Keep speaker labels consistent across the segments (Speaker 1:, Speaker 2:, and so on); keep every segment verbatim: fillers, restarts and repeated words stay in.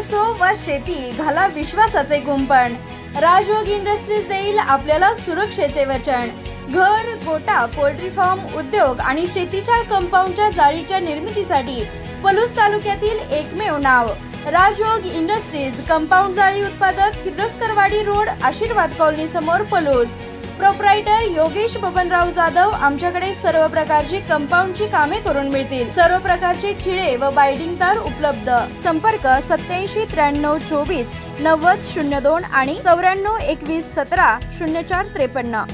Speaker 1: असो वा शेती, घाला विश्वासाचे कुंपण। राजयोग इंडस्ट्रीज देईल आपल्याला सुरक्षेचे वचन। घर, गोटा, पोल्ट्री फार्म, उद्योग आणि शेतीच्या कंपाऊंडच्या जाळीच्या निर्मितीसाठी पलूस तालुक्यातील एकमेव नाव राजयोग इंडस्ट्रीज। कंपाऊंड जाळी उत्पादक, किर्लोस्करवाडी रोड, आशीर्वाद कॉलनी समोर, पलूस। प्रोप्रायटर योगेश बबनराव जाधव। आमच्याकडे सर्व प्रकारची कंपाऊंडची कामे करून मिळतील। सर्व प्रकारचे खिळे व बाइंडिंग तार उपलब्ध। संपर्क सत्याऐंशी त्र्याण्णव चोवीस नव्वद शून्य दोन आणि चौऱ्याण्णव एकवीस सतरा शून्य चार त्रेपन्न।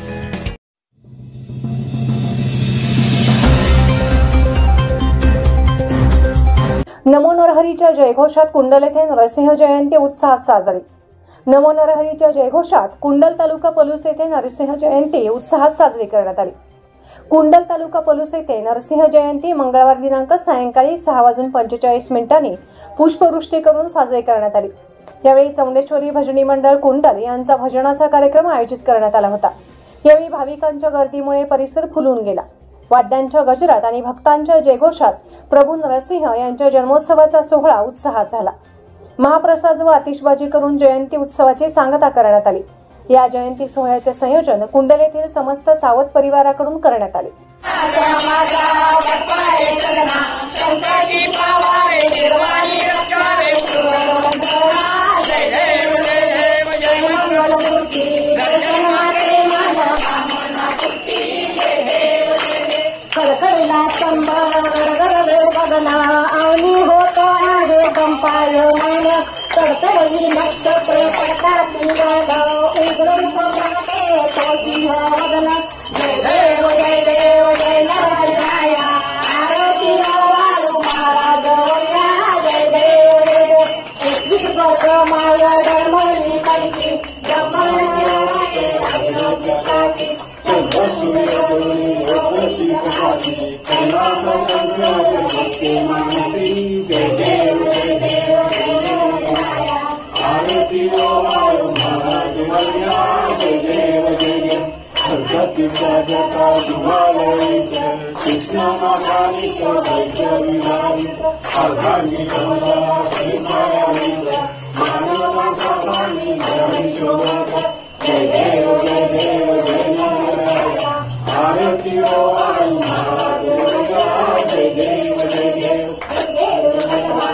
Speaker 2: नमो नरहरीच्या जयघोषात कुंडल येथे नरसिंह जयंती उत्साहात साजरी। नमो नरहरीच्या जयघोषात कुंडल तालुका पलूस येथे नरसिंह जयंती उत्साहात साजरी करण्यात आली। कुंडल तालुका पलूस येथे नरसिंह जयंती मंगळवार दिनांक सायंकाळी सहा वाजून पंचेचाळीस मिनिटांनी पुष्पवृष्टी करून साजरी करण्यात आली। यावेळी चौंडेश्वरी भजनी मंडळ कुंडल यांचा भजनाचा कार्यक्रम आयोजित करण्यात आला होता। यावेळी भाविकांच्या गर्दीमुळे परिसर फुलून गेला। वाद्यांच्या गजरात आणि भक्तांच्या जयघोषात प्रभू नरसिंह यांच्या जन्मोत्सवाचा सोहळा उत्साहात झाला। महाप्रसाद व आतिषबाजी करून जयंती उत्सवाची सांगता करण्यात आली। या जयंती सोहळ्याचे संयोजन कुंडल येथील समस्त सावत परिवाराकडून करण्यात आले।
Speaker 3: Krishna